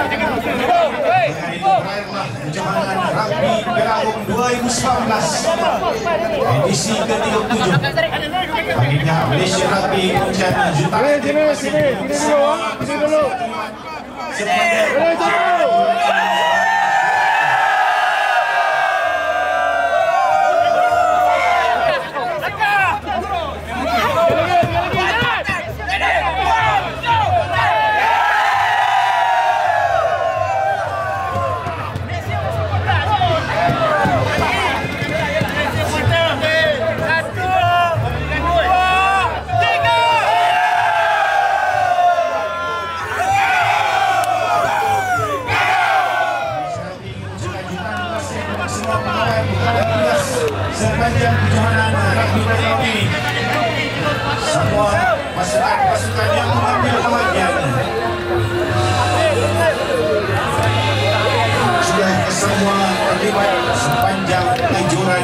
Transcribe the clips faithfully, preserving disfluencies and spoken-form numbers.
Kejuaraan Ragbi Piala Agong dua ribu sembilan belas edisi ke tiga puluh tujuh. Baginda Malaysia Ragbi menjadi jutaan terima kasih sepanjang kejuaraan Ragbi Piala ini. Semua pasukan-pasukan yang mengambil bahagian sudah semua terlibat sepanjang kejuaraan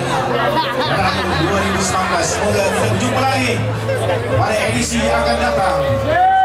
Ragbi dua ribu sembilan belas. Semoga kita berjumpa lagi pada edisi yang akan datang.